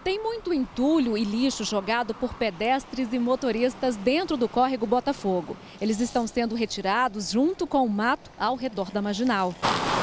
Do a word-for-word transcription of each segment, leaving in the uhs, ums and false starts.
Tem muito entulho e lixo jogado por pedestres e motoristas dentro do córrego Botafogo. Eles estão sendo retirados junto com o mato ao redor da marginal.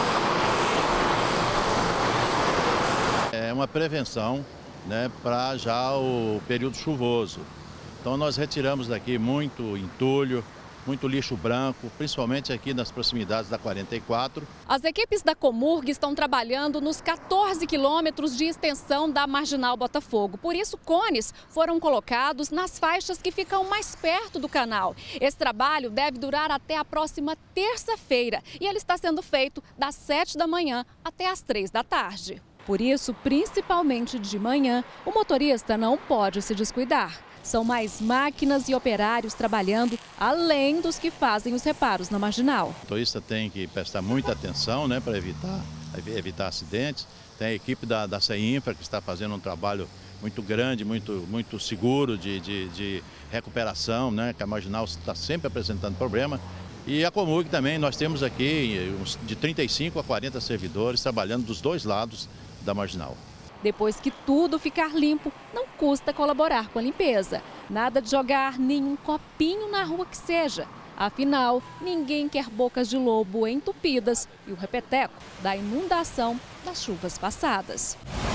É uma prevenção, né, para já o período chuvoso. Então nós retiramos daqui muito entulho, muito lixo branco, principalmente aqui nas proximidades da quarenta e quatro. As equipes da Comurg estão trabalhando nos quatorze quilômetros de extensão da Marginal Botafogo. Por isso, cones foram colocados nas faixas que ficam mais perto do canal. Esse trabalho deve durar até a próxima terça-feira e ele está sendo feito das sete da manhã até as três da tarde. Por isso, principalmente de manhã, o motorista não pode se descuidar. São mais máquinas e operários trabalhando, além dos que fazem os reparos na marginal. O motorista tem que prestar muita atenção, né, para evitar, evitar acidentes. Tem a equipe da, da CEINFRA que está fazendo um trabalho muito grande, muito, muito seguro de, de, de recuperação, né, que a marginal está sempre apresentando problema. E a Comurg também, nós temos aqui de trinta e cinco a quarenta servidores trabalhando dos dois lados da marginal. Depois que tudo ficar limpo, não custa colaborar com a limpeza. Nada de jogar nenhum copinho na rua que seja. Afinal, ninguém quer bocas de lobo entupidas e o repeteco da inundação das chuvas passadas.